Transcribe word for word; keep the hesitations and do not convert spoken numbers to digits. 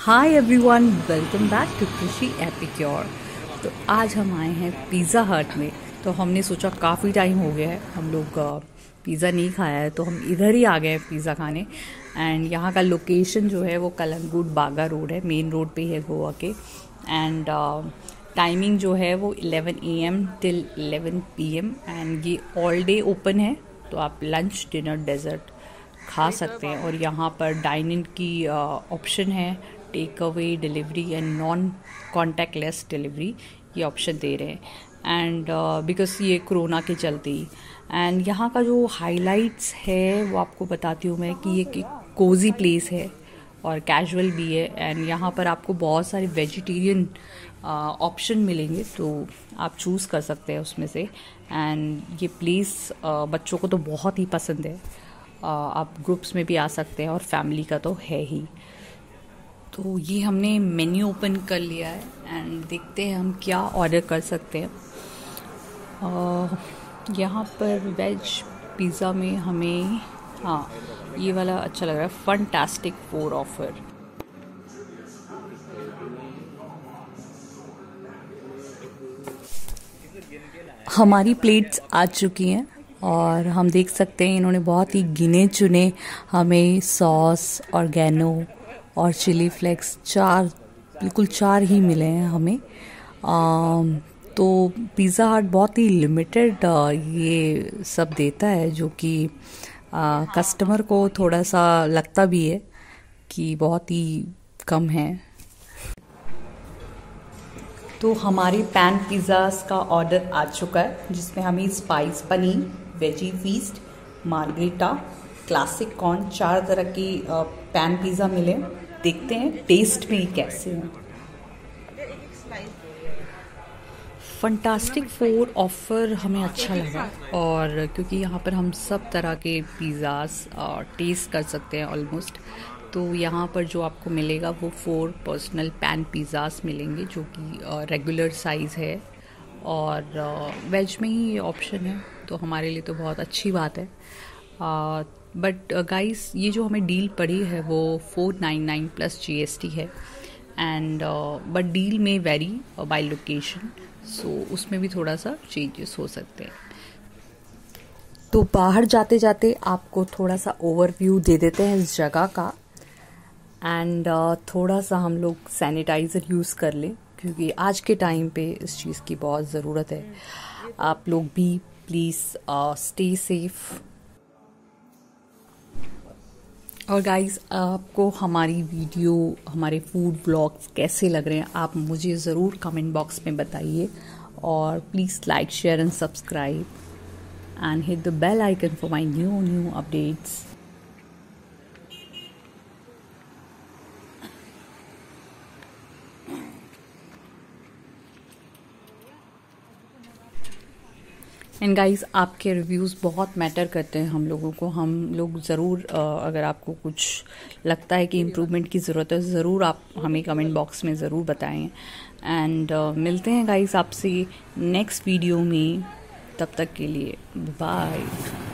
Hi everyone, welcome back to Krishi Epicure. तो आज हम आए हैं पिज़्ज़ा हट में। तो हमने सोचा काफ़ी टाइम हो गया है हम लोग पिज़्ज़ा नहीं खाया है, तो हम इधर ही आ गए हैं पिज़्ज़ा खाने। एंड यहाँ का लोकेशन जो है वो कलंगुट बागा रोड है, मेन रोड पे है गोवा के। एंड टाइमिंग जो है वो eleven A M till eleven P M and ये ऑल डे ओपन है। तो आप लंच, डिनर, डेजर्ट खा सकते हैं। और यहाँ पर डाइन इन की ऑप्शन है, take away delivery and non contactless delivery, ये ऑप्शन दे रहे हैं। एंड बिकॉज ये कोरोना के चलते ही। एंड यहाँ का जो हाइलाइट्स है वो आपको बताती हूँ मैं कि ये एक कोजी प्लेस है और कैजुअल भी है। एंड यहाँ पर आपको बहुत सारे वेजिटेरियन ऑप्शन मिलेंगे, तो आप चूज़ कर सकते हैं उसमें से। एंड ये प्लेस uh, बच्चों को तो बहुत ही पसंद है। uh, आप ग्रुप्स में भी आ सकते हैं और फैमिली का तो है ही। तो ये हमने मेन्यू ओपन कर लिया है एंड देखते हैं हम क्या ऑर्डर कर सकते हैं। uh, यहाँ पर वेज पिज़्ज़ा में हमें हाँ ये वाला अच्छा लग रहा है, फंटास्टिक फोर ऑफर। हमारी प्लेट्स आ चुकी हैं और हम देख सकते हैं इन्होंने बहुत ही गिने चुने हमें सॉस, ऑर्गेनो और चिली फ्लेक्स चार बिल्कुल चार ही मिले हैं हमें। आ, तो पिज़्ज़ा हट बहुत ही लिमिटेड ये सब देता है, जो कि कस्टमर को थोड़ा सा लगता भी है कि बहुत ही कम है। तो हमारी पैन पिज़्ज़ास का ऑर्डर आ चुका है, जिसमें हमें spice paneer, veggie feast, margherita, classic corn, चार तरह की पैन पिज़्ज़ा मिले। देखते हैं टेस्ट में कैसे हैं। फंटास्टिक फोर ऑफ़र हमें अच्छा लगा, और क्योंकि यहाँ पर हम सब तरह के पिज़्ज़ास टेस्ट कर सकते हैं ऑलमोस्ट। तो यहाँ पर जो आपको मिलेगा वो फोर पर्सनल पैन पिज़्ज़ास मिलेंगे, जो कि रेगुलर साइज़ है और वेज में ही ये ऑप्शन है। तो हमारे लिए तो बहुत अच्छी बात है। बट गाइस, ये जो हमें डील पड़ी है वो four nine nine plus G S T है। एंड बट डील में वेरी बाय लोकेशन, सो उसमें भी थोड़ा सा चेंजेस हो सकते हैं। तो बाहर जाते जाते आपको थोड़ा सा ओवरव्यू दे देते हैं इस जगह का। एंड uh, थोड़ा सा हम लोग सैनिटाइज़र यूज़ कर लें, क्योंकि आज के टाइम पे इस चीज़ की बहुत ज़रूरत है। आप लोग भी प्लीज़ स्टे सेफ। और गाइस, आपको हमारी वीडियो, हमारे फूड व्लॉग्स कैसे लग रहे हैं आप मुझे ज़रूर कमेंट बॉक्स में बताइए। और please like, share and subscribe and hit the bell icon for my new new updates. And guys, आपके रिव्यूज़ बहुत मैटर करते हैं हम लोगों को। हम लोग ज़रूर, अगर आपको कुछ लगता है कि इम्प्रूवमेंट की ज़रूरत है, ज़रूर आप हमें कमेंट बॉक्स में ज़रूर बताएं। एंड uh, मिलते हैं गाइस आपसे नेक्स्ट वीडियो में। तब तक के लिए बाय।